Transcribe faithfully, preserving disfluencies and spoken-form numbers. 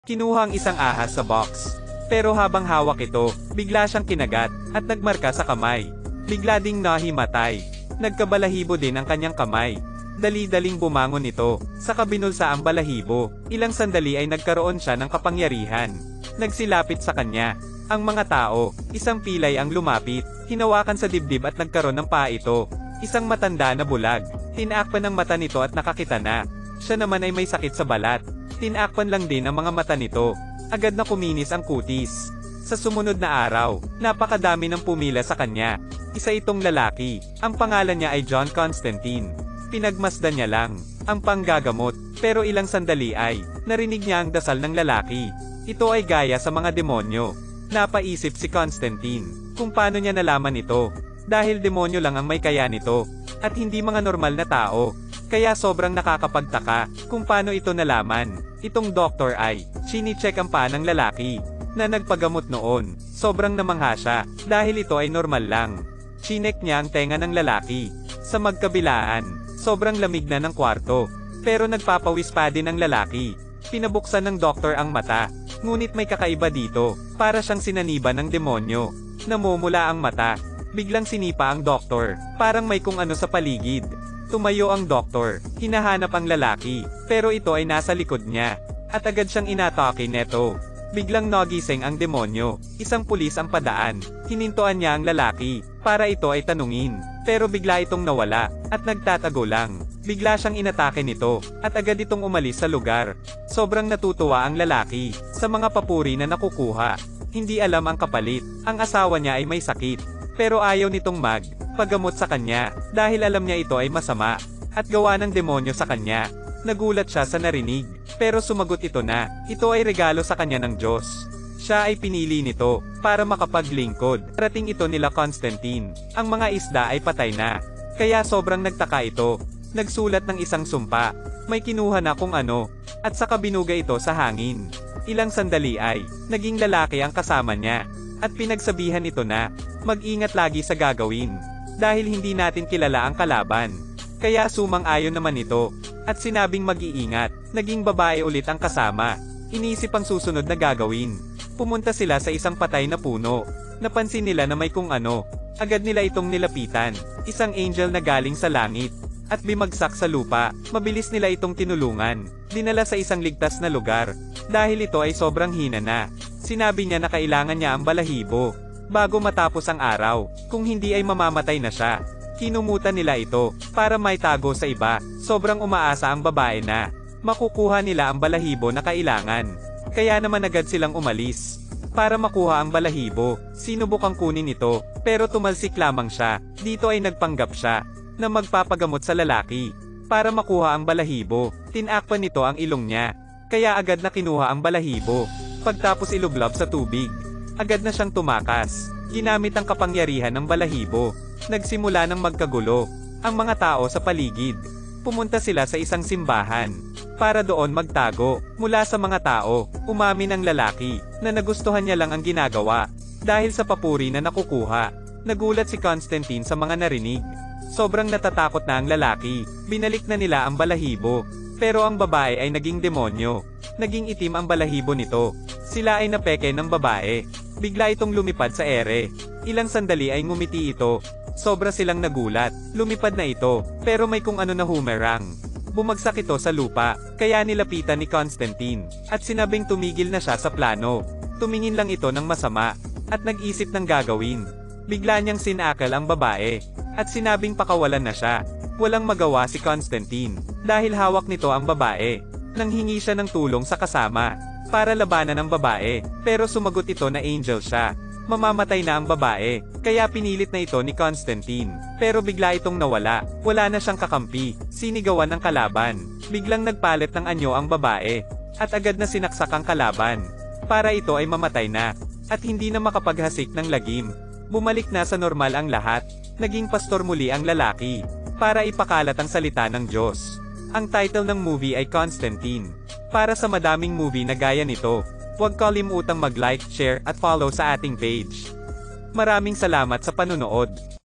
Kinuha ang isang ahas sa box. Pero habang hawak ito, bigla siyang kinagat, at nagmarka sa kamay. Bigla ding nahimatay. Nagkabalahibo din ang kanyang kamay. Dali-daling bumangon ito, saka binulsa ang balahibo. Ilang sandali ay nagkaroon siya ng kapangyarihan. Nagsilapit sa kanya. Ang mga tao, isang pilay ang lumapit, hinawakan sa dibdib at nagkaroon ng paa ito. Isang matanda na bulag. Tinakpan ang mata nito at nakakita na. Siya naman ay may sakit sa balat. Tinakpan lang din ang mga mata nito. Agad na kuminis ang kutis. Sa sumunod na araw, napakadami ng pumila sa kanya. Isa itong lalaki. Ang pangalan niya ay John Constantine. Pinagmasdan niya lang ang panggagamot. Pero ilang sandali ay narinig niya ang dasal ng lalaki. Ito ay gaya sa mga demonyo. Napaisip si Constantine kung paano niya nalaman ito. Dahil demonyo lang ang may kaya nito, at hindi mga normal na tao. Kaya sobrang nakakapagtaka kung paano ito nalaman. Itong doktor ay chini-check ang paa ng lalaki na nagpagamot noon. Sobrang namangha siya dahil ito ay normal lang. Chinek niya ang tenga ng lalaki. Sa magkabilaan, sobrang lamig na ng kwarto. Pero nagpapawis pa din ang lalaki. Pinabuksan ng doktor ang mata. Ngunit may kakaiba dito. Para siyang sinaniba ng demonyo. Namumula ang mata. Biglang sinipa ang doktor. Parang may kung ano sa paligid. Tumayo ang doktor. Hinahanap ang lalaki. Pero ito ay nasa likod niya. At agad siyang inatake neto. Biglang nagising ang demonyo. Isang pulis ang padaan. Hinintuan niya ang lalaki. Para ito ay tanungin. Pero bigla itong nawala. At nagtatago lang. Bigla siyang inatake nito. At agad itong umalis sa lugar. Sobrang natutuwa ang lalaki sa mga papuri na nakukuha. Hindi alam ang kapalit. Ang asawa niya ay may sakit. Pero ayaw nitong mag-pagamot sa kanya, dahil alam niya ito ay masama, at gawa ng demonyo sa kanya. Nagulat siya sa narinig, pero sumagot ito na, ito ay regalo sa kanya ng Diyos. Siya ay pinili nito, para makapaglingkod. Rating ito nila Constantine, ang mga isda ay patay na. Kaya sobrang nagtaka ito, nagsulat ng isang sumpa, may kinuha na kung ano, at saka binugay ito sa hangin. Ilang sandali ay, naging lalaki ang kasama niya. At pinagsabihan ito na, mag-ingat lagi sa gagawin. Dahil hindi natin kilala ang kalaban. Kaya sumang-ayon naman ito. At sinabing mag-iingat, naging babae ulit ang kasama. Inisip ang susunod na gagawin. Pumunta sila sa isang patay na puno. Napansin nila na may kung ano. Agad nila itong nilapitan. Isang angel na galing sa langit. At bimagsak sa lupa. Mabilis nila itong tinulungan. Dinala sa isang ligtas na lugar. Dahil ito ay sobrang hina na. Sinabi niya na kailangan niya ang balahibo. Bago matapos ang araw, kung hindi ay mamamatay na siya. Kinumutan nila ito, para may tago sa iba. Sobrang umaasa ang babae na makukuha nila ang balahibo na kailangan. Kaya naman agad silang umalis. Para makuha ang balahibo, sinubukang kunin ito, pero tumalsik lamang siya. Dito ay nagpanggap siya, na magpapagamot sa lalaki. Para makuha ang balahibo, tinakpan nito ang ilong niya. Kaya agad na kinuha ang balahibo. Pagtapos ilublab sa tubig, agad na siyang tumakas. Ginamit ang kapangyarihan ng balahibo. Nagsimula ng magkagulo ang mga tao sa paligid. Pumunta sila sa isang simbahan para doon magtago mula sa mga tao. Umamin ang lalaki na nagustuhan niya lang ang ginagawa dahil sa papuri na nakukuha. Nagulat si Constantine sa mga narinig. Sobrang natatakot na ang lalaki. Binalik na nila ang balahibo. Pero ang babae ay naging demonyo. Naging itim ang balahibo nito. Sila ay napeke ng babae. Bigla itong lumipad sa ere. Ilang sandali ay ngumiti ito. Sobra silang nagulat. Lumipad na ito. Pero may kung ano na humerang. Bumagsak ito sa lupa. Kaya nilapitan ni Constantine. At sinabing tumigil na siya sa plano. Tumingin lang ito ng masama. At nag-isip ng gagawin. Bigla niyang sinakal ang babae. At sinabing pakawalan na siya. Walang magawa si Constantine. Dahil hawak nito ang babae. Nanghingi siya ng tulong sa kasama. Para labanan ang babae. Pero sumagot ito na angel siya. Mamamatay na ang babae. Kaya pinilit na ito ni Constantine. Pero bigla itong nawala. Wala na siyang kakampi. Sinigawan ng kalaban. Biglang nagpalit ng anyo ang babae. At agad na sinaksak ang kalaban. Para ito ay mamatay na. At hindi na makapaghasik ng lagim. Bumalik na sa normal ang lahat. Naging pastor muli ang lalaki. Para ipakalat ang salita ng Diyos. Ang title ng movie ay Constantine. Para sa madaming movie na gaya nito, huwag kalimutang mag-like, share at follow sa ating page. Maraming salamat sa panunood.